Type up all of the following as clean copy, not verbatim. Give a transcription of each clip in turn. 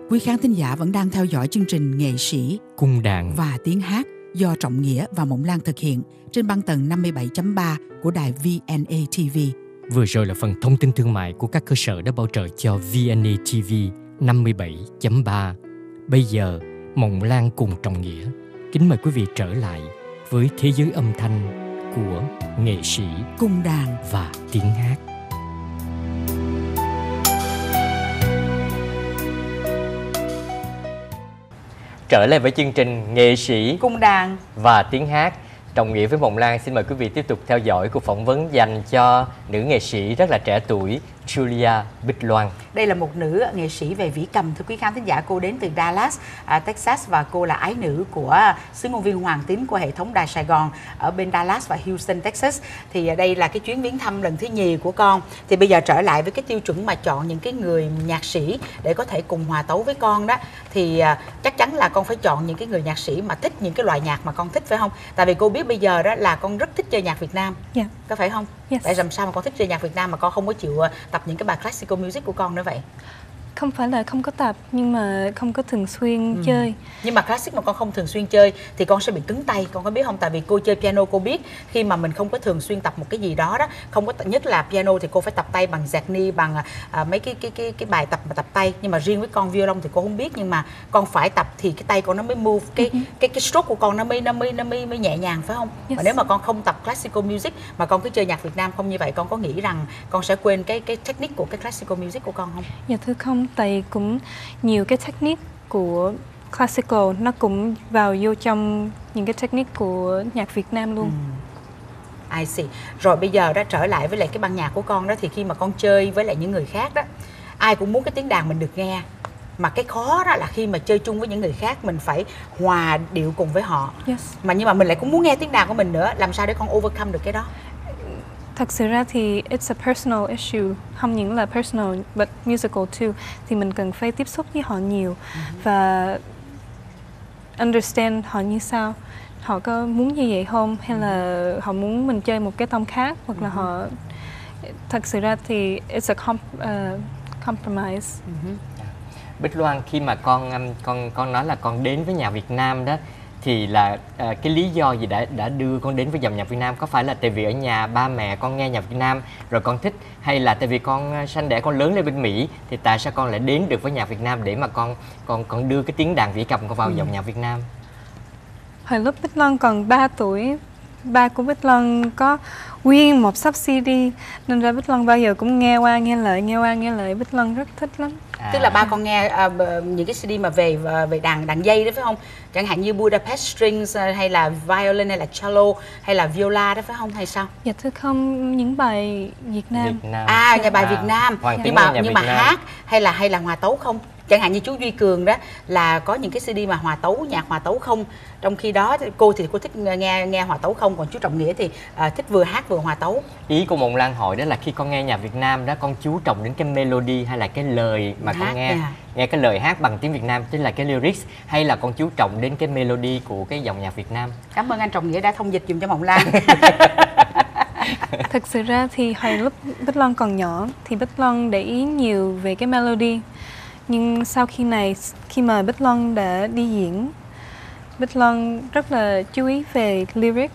Quý khán thính giả vẫn đang theo dõi chương trình Nghệ sĩ, Cung đàn và tiếng hát do Trọng Nghĩa và Mộng Lan thực hiện trên băng tần 57.3 của đài VNA TV. Vừa rồi là phần thông tin thương mại của các cơ sở đã bảo trợ cho VNA TV 57.3. Bây giờ, Mộng Lan cùng Trọng Nghĩa kính mời quý vị trở lại với thế giới âm thanh của nghệ sĩ, cung đàn và tiếng hát. Trở lại với chương trình Nghệ sĩ, Cung đàn và tiếng hát. Trọng Nghĩa với Mộng Lan xin mời quý vị tiếp tục theo dõi cuộc phỏng vấn dành cho nữ nghệ sĩ rất là trẻ tuổi Julia Bích Loan. Đây là một nữ nghệ sĩ về vĩ cầm, thưa quý khán thính giả. Cô đến từ Dallas, Texas, và cô là ái nữ của xứ ngôn viên Hoàng Tín của hệ thống đài Sài Gòn ở bên Dallas và Houston, Texas. Thì đây là cái chuyến viếng thăm lần thứ nhì của con. Thì bây giờ trở lại với cái tiêu chuẩn mà chọn những cái người nhạc sĩ để có thể cùng hòa tấu với con đó, thì chắc chắn là con phải chọn những cái người nhạc sĩ mà thích những cái loại nhạc mà con thích, phải không? Tại vì cô biết bây giờ đó là con rất thích chơi nhạc Việt Nam, có phải không? Tại làm sao mà con thích chơi nhạc Việt Nam mà con không có chịu tập những cái bài classical music của con nữa vậy? Không phải là không có tập, nhưng mà không có thường xuyên chơi. Nhưng mà classic mà con không thường xuyên chơi thì con sẽ bị cứng tay, con có biết không? Tại vì cô chơi piano, cô biết khi mà mình không có thường xuyên tập một cái gì đó không có, nhất là piano thì cô phải tập tay bằng dẹt ni, bằng mấy cái bài tập tay. Nhưng mà riêng với con violon thì cô không biết, nhưng mà con phải tập thì cái tay con nó mới move, cái stroke của con nó mới nhẹ nhàng, phải không? Và nếu mà con không tập classical music mà con cứ chơi nhạc Việt Nam không như vậy, con có nghĩ rằng con sẽ quên cái technique của cái classical music của con không? Dạ thưa không, tại cũng nhiều cái technique của classical nó cũng vào vô trong những cái technique của nhạc Việt Nam luôn. I see. Rồi bây giờ đó, trở lại với lại cái ban nhạc của con đó, thì khi mà con chơi với lại những người khác đó, ai cũng muốn cái tiếng đàn mình được nghe. Mà cái khó đó là khi mà chơi chung với những người khác mình phải hòa điệu cùng với họ. Nhưng mà mình lại cũng muốn nghe tiếng đàn của mình nữa. Làm sao để con overcome được cái đó? Thật sự ra thì it's a personal issue, không những là personal but musical too. Thì mình cần phải tiếp xúc với họ nhiều và understand họ như sao. Họ có muốn như vậy không, hay là họ muốn mình chơi một cái tông khác, hoặc là họ... Thật sự ra thì it's a compromise. Bích Loan, khi mà con nói là con đến với nhạc Việt Nam đó, thì là cái lý do gì đã đưa con đến với dòng nhạc Việt Nam? Có phải là tại vì ở nhà ba mẹ con nghe nhạc Việt Nam rồi con thích, hay là tại vì con sanh đẻ con lớn lên bên Mỹ, thì tại sao con lại đến được với nhạc Việt Nam để mà con đưa cái tiếng đàn vĩ cầm con vào dòng nhạc Việt Nam? Hồi lúc Bích Loan còn 3 tuổi, ba của Bích Loan có nguyên một sắp CD, nên ra Bích Loan bao giờ cũng nghe qua nghe lại. Bích Loan rất thích lắm. Tức là ba con nghe những cái CD mà về đàn dây đó, phải không? Chẳng hạn như Budapest Strings, hay là violin, hay là cello, hay là viola đó, phải không, hay sao? Dạ thưa không, những bài Việt Nam. Nghe bài Việt Nam. Nhưng mà hát hay là hòa tấu không? Chẳng hạn như chú Duy Cường đó là có những cái CD mà nhạc hòa tấu không. Trong khi đó cô thích nghe hòa tấu không, còn chú Trọng Nghĩa thì thích vừa hát vừa hòa tấu. Ý của Mộng Lan hỏi đó là khi con nghe nhạc Việt Nam đó, con chú trọng đến cái melody hay là cái lời mà con nghe cái lời hát bằng tiếng Việt Nam, tức là cái lyrics, hay là con chú trọng đến cái melody của cái dòng nhạc Việt Nam? Cảm ơn anh Trọng Nghĩa đã thông dịch dùm cho Mộng Lan. Thật sự ra thì hồi lúc Bích Loan còn nhỏ thì Bích Loan để ý nhiều về cái melody. Nhưng sau khi mà Bích Loan đã đi diễn, Bích Loan rất là chú ý về lyric.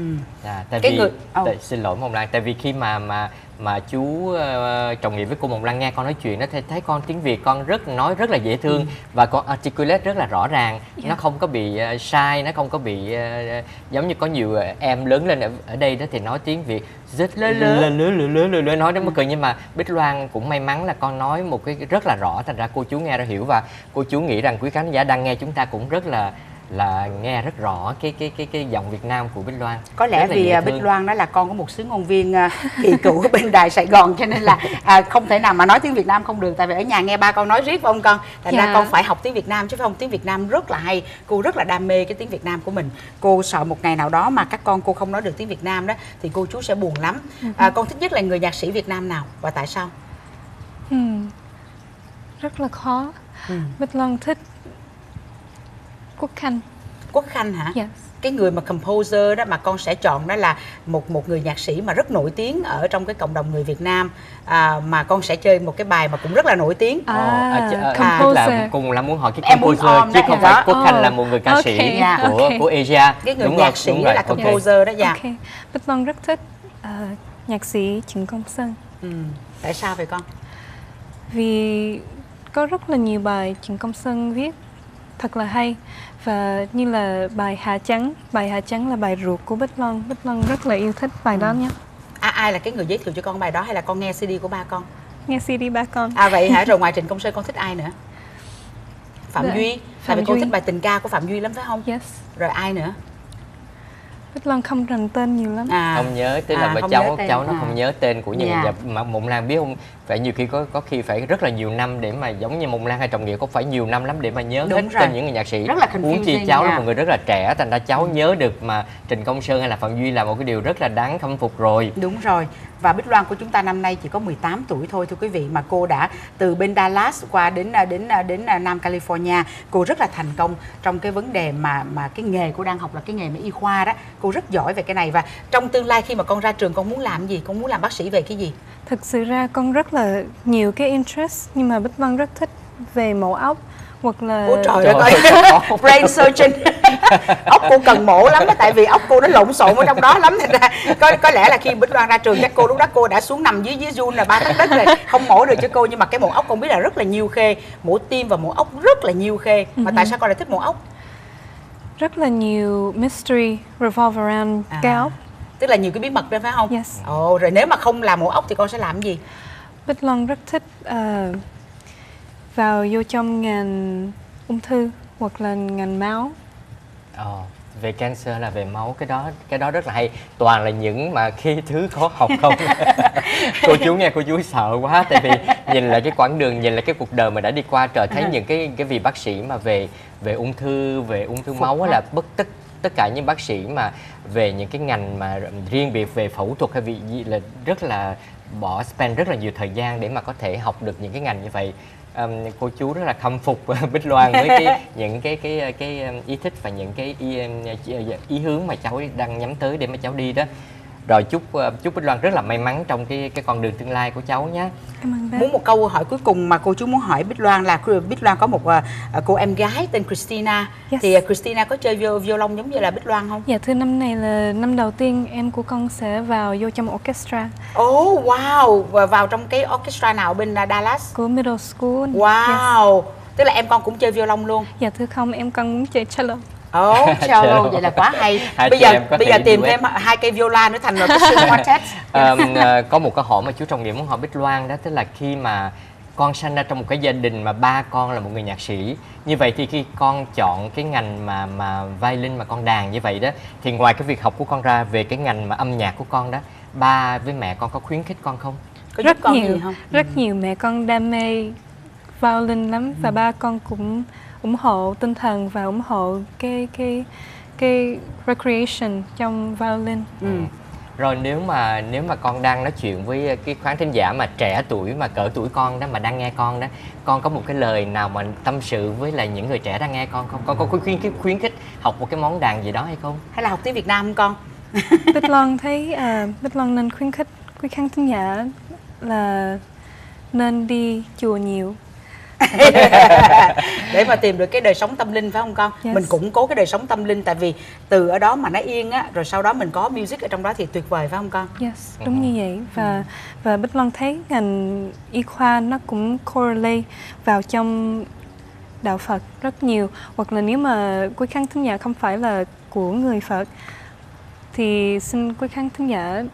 Xin lỗi Mộng Lan, tại vì khi mà chú Trọng Nghĩa với cô Mộng Lan nghe con nói chuyện, nó thấy con tiếng Việt con nói rất là dễ thương, và con articulate rất là rõ ràng. Nó không có bị sai, nó không có bị giống như có nhiều em lớn lên ở đây đó thì nói tiếng Việt rất lớn nói đến mắc cười. Nhưng mà Bích Loan cũng may mắn là con nói một cái rất là rõ, thành ra cô chú nghe ra hiểu, và cô chú nghĩ rằng quý khán giả đang nghe chúng ta cũng rất là nghe rất rõ cái giọng Việt Nam của Bích Loan. Có lẽ vì Bích Loan đó là con của một xứ ngôn viên kỳ cựu ở bên đài Sài Gòn, cho nên là không thể nào mà nói tiếng Việt Nam không được. Tại vì ở nhà nghe ba con nói riết, phải không con? Thành ra con phải học tiếng Việt Nam chứ, phải không? Tiếng Việt Nam rất là hay, cô rất là đam mê cái tiếng Việt Nam của mình. Cô sợ một ngày nào đó mà các con cô không nói được tiếng Việt Nam đó thì cô chú sẽ buồn lắm. Con thích nhất là người nhạc sĩ Việt Nam nào và tại sao? Rất là khó. Bích Loan thích Quốc Khanh. Quốc Khanh hả? Yes. cái người mà composer đó mà con sẽ chọn đó là một người nhạc sĩ mà rất nổi tiếng ở trong cái cộng đồng người Việt Nam, mà con sẽ chơi một cái bài mà cũng rất là nổi tiếng. Tức là cùng là muốn hỏi cái Em muốn composer chứ không phải Quốc Khanh là một người ca sĩ của Asia. Cái người nhạc sĩ đó là composer đó. Dạ. Bích Loan rất thích nhạc sĩ Trịnh Công Sơn. Tại sao vậy con? Vì có rất là nhiều bài Trịnh Công Sơn viết thật là hay, và như là bài Hạ Trắng là bài ruột của Bích Loan rất là yêu thích bài đó nhé. Ai là cái người giới thiệu cho con bài đó, hay là con nghe CD của ba con? Nghe CD ba con. Vậy hả? Rồi ngoài Trịnh Công Sơn con thích ai nữa? Phạm Duy. Tại vì con thích bài tình ca của Phạm Duy lắm phải không? Yes. Rồi ai nữa? Bích Loan không rành tên nhiều lắm. Không nhớ, tức là cháu nó không nhớ tên của những người mà Mộng Lan biết không? Phải nhiều khi có khi phải rất là nhiều năm để mà giống như Mộng Lan hay Trọng Nghĩa có phải nhiều năm lắm để mà nhớ hết tên những người nhạc sĩ. Rất là huống chi cháu là một người rất là trẻ, thành ra cháu nhớ được mà Trịnh Công Sơn hay là Phạm Duy là một cái điều rất là đáng khâm phục rồi. Đúng rồi. Và Bích Loan của chúng ta năm nay chỉ có 18 tuổi thôi thưa quý vị, mà cô đã từ bên Dallas qua đến Nam California. Cô rất là thành công trong cái vấn đề mà cái nghề cô đang học là cái nghề mà y khoa đó. Cô rất giỏi về cái này, và trong tương lai khi mà con ra trường con muốn làm gì? Con muốn làm bác sĩ về cái gì? Thực sự ra con rất là nhiều cái interest, nhưng mà Bích Loan rất thích về mổ óc hoặc là... Ôi trời ơi, brain surgeon. Óc cô cần mổ lắm đó, tại vì óc cô nó lộn xộn ở trong đó lắm. Thành ra có lẽ là khi Bích Loan ra trường chắc cô lúc đó cô đã xuống nằm dưới Jun là 3 tấc đất rồi, không mổ được cho cô. Nhưng mà cái mổ óc con biết là rất là nhiều khê, mổ tim và mổ óc rất là nhiều khê. Mà tại sao con lại thích mổ óc? Rất là nhiều mystery revolve around cái óc. Tức là nhiều cái bí mật đó phải không? Yes. Rồi nếu mà không làm mổ óc thì con sẽ làm gì? Bích Loan rất thích vào vô trong ngành ung thư hoặc là ngành máu. Về cancer là về máu, cái đó rất là hay. Toàn là những mà khi thứ khó học không. Cô chú nghe cô chú sợ quá, tại vì nhìn lại cái quãng đường, nhìn lại cái cuộc đời mà đã đi qua, trời, thấy những cái vị bác sĩ mà về ung thư máu là tất cả những bác sĩ mà về những cái ngành mà riêng biệt về phẫu thuật hay gì là rất là spend rất là nhiều thời gian để mà có thể học được những cái ngành như vậy. Cô chú rất là khâm phục Bích Loan với những cái ý thích và những cái ý hướng mà cháu đang nhắm tới để mà cháu đi đó. Rồi chúc Bích Loan rất là may mắn trong cái con đường tương lai của cháu nhé. Cảm ơn bác. Muốn một câu hỏi cuối cùng mà cô chú muốn hỏi Bích Loan là Bích Loan có một cô em gái tên Christina. Yes. Thì Christina có chơi violon giống như là Bích Loan không? Dạ thưa, năm này là năm đầu tiên em của con sẽ vô trong orchestra. Wow, và vào trong cái orchestra nào bên Dallas? Của middle school. Wow. Yes. Tức là em con cũng chơi violon luôn? Dạ thưa không, em con muốn chơi cello. Cello, vậy là quá hay. Bây giờ tìm thêm 2 cây viola nữa thành một cái string quartet. Có một câu hỏi mà chú Trọng Nghĩa muốn hỏi Bích Loan đó, tức là khi mà con sinh ra trong một cái gia đình mà ba con là một người nhạc sĩ, như vậy thì khi con chọn cái ngành mà violin mà con đàn như vậy đó, thì ngoài cái việc học của con ra về cái ngành mà âm nhạc của con đó, ba với mẹ con có khuyến khích con không? Có giúp con gì không? Rất nhiều. Mẹ con đam mê violin lắm, và ba con cũng ủng hộ tinh thần và ủng hộ cái recreation trong violin. Rồi nếu mà con đang nói chuyện với cái khán thính giả mà trẻ tuổi mà cỡ tuổi con đó mà đang nghe con đó, con có một cái lời nào mà tâm sự với lại những người trẻ đang nghe con không? Con có khuyến khích học một cái món đàn gì đó hay không? Hay là học tiếng Việt Nam không con? Bích Loan thấy Bích Loan nên khuyến khích quý khán thính giả là nên đi chùa nhiều. Để mà tìm được cái đời sống tâm linh phải không con? Yes. Mình củng cố cái đời sống tâm linh, tại vì từ ở đó mà nó yên á, rồi sau đó mình có music ở trong đó thì tuyệt vời phải không con? Yes, đúng như vậy. Và Bích Loan thấy ngành y khoa nó cũng correlate vào trong đạo Phật rất nhiều. Hoặc là nếu mà quý khán thính giả không phải là của người Phật thì xin quý khán thính giả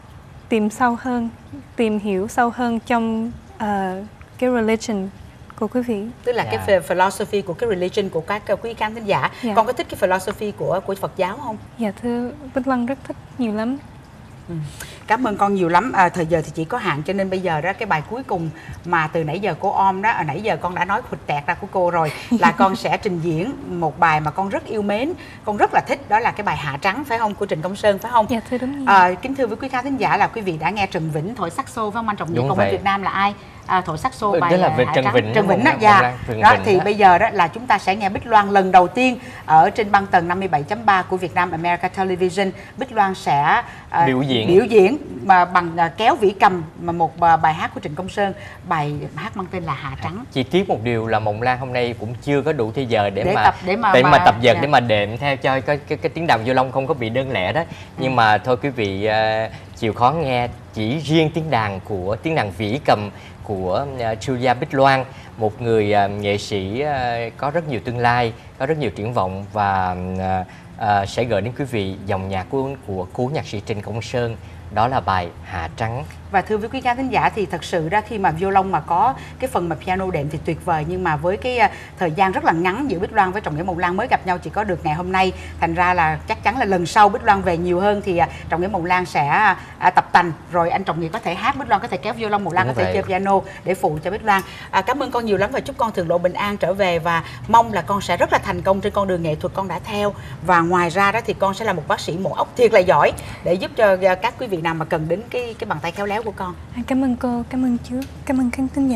tìm hiểu sâu hơn trong cái religion của quý vị. Tức là cái philosophy của cái religion của các quý khán thính giả. Con có thích cái philosophy của Phật giáo không? Dạ thưa, Bích Loan rất thích nhiều lắm. Cảm ơn con nhiều lắm. Thời giờ thì chỉ có hạn, cho nên bây giờ đó cái bài cuối cùng mà từ nãy giờ cô Om đó, nãy giờ con đã nói khuỵch tẹt ra của cô rồi, là con sẽ trình diễn một bài mà con rất yêu mến, con rất là thích, đó là cái bài Hạ Trắng phải không, của Trịnh Công Sơn phải không? Dạ thưa, đúng như vậy. Kính thưa với quý khán thính giả là quý vị đã nghe Trần Vĩnh thổi saxo phải không anh Trọng Nghĩa? Còn ở Việt Nam là ai? thổi saxo bài Đó là về Hạ Trần Trắng. Vịnh Trần đó, Vịnh đó, Mộng dạ. Lan, Trần Đó Vịnh thì đó. bây giờ đó là chúng ta sẽ nghe Bích Loan lần đầu tiên ở trên băng tần 57.3 của Việt Nam America Television. Bích Loan sẽ Biểu diễn mà bằng kéo vĩ cầm mà một bài hát của Trịnh Công Sơn, bài hát mang tên là Hạ Trắng. Chi tiết một điều là Mộng Lan hôm nay cũng chưa có đủ thời giờ để mà tập dượt, dạ. để mà đệm theo cho cái tiếng đàn violon không có bị đơn lẻ đó. Nhưng mà thôi quý vị chịu khó nghe chỉ riêng tiếng đàn vĩ cầm của Julia Bích Loan, một người nghệ sĩ có rất nhiều tương lai, có rất nhiều triển vọng và sẽ gửi đến quý vị dòng nhạc của cố nhạc sĩ Trịnh Công Sơn, đó là bài Hạ Trắng. Và thưa với quý khán thính giả thì thật sự ra khi mà violon mà có cái phần mà piano đệm thì tuyệt vời, nhưng mà với cái thời gian rất là ngắn giữa Bích Loan với Trọng Nghĩa Mộng Lan mới gặp nhau chỉ có được ngày hôm nay, thành ra là chắc chắn là lần sau Bích Loan về nhiều hơn thì Trọng Nghĩa Mộng Lan sẽ tập tành, rồi anh Trọng Nghĩa có thể hát, Bích Loan có thể kéo violon, Mộng Lan có thể chơi piano để phụ cho Bích Loan. Cảm ơn con nhiều lắm và chúc con thường lộ bình an trở về, và mong là con sẽ rất là thành công trên con đường nghệ thuật con đã theo, và ngoài ra đó thì con sẽ là một bác sĩ mổ ốc thiệt là giỏi để giúp cho các quý vị nào mà cần đến cái bàn tay khéo léo của con. Cảm ơn cô, cảm ơn chú, cảm ơn khán thính giả.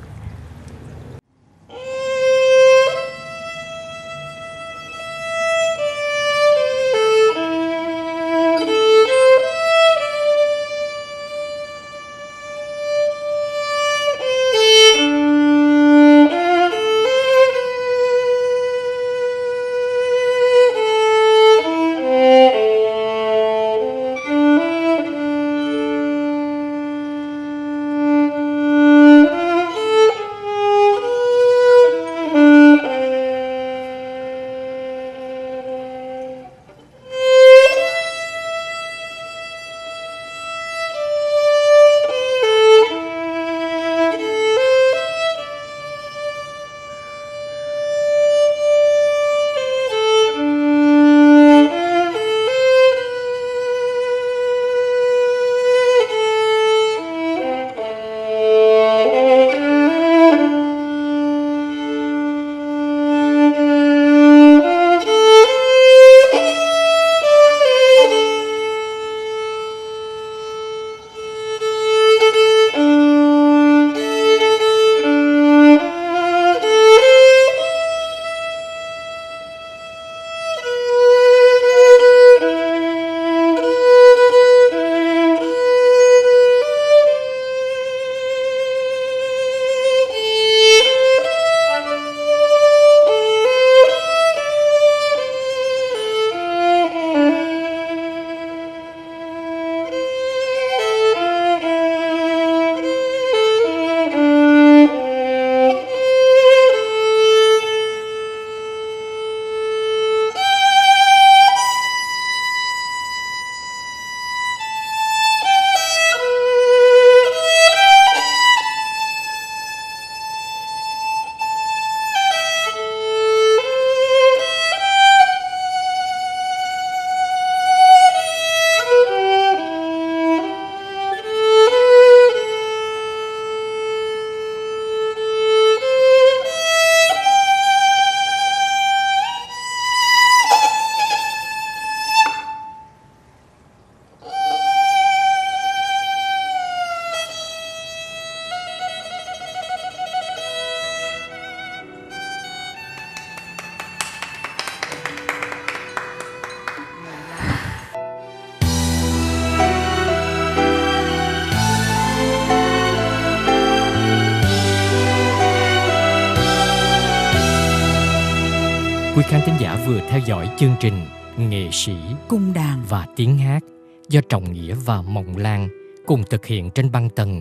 Quý khán thính giả vừa theo dõi chương trình Nghệ sĩ, Cung đàn và tiếng hát do Trọng Nghĩa và Mộng Lan cùng thực hiện trên băng tần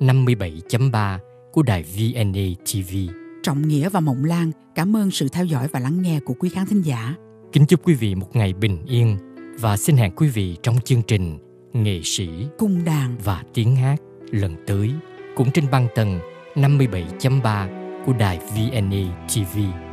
57.3 của đài VNA TV. Trọng Nghĩa và Mộng Lan cảm ơn sự theo dõi và lắng nghe của quý khán thính giả. Kính chúc quý vị một ngày bình yên và xin hẹn quý vị trong chương trình Nghệ sĩ, Cung đàn và tiếng hát lần tới cũng trên băng tần 57.3 của đài VNA TV.